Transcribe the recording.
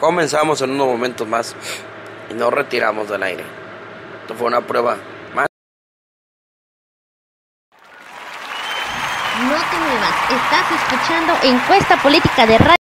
Comenzamos en unos momentos más y nos retiramos del aire. Esto fue una prueba más. No te muevas, estás escuchando Encuesta Política de Radio.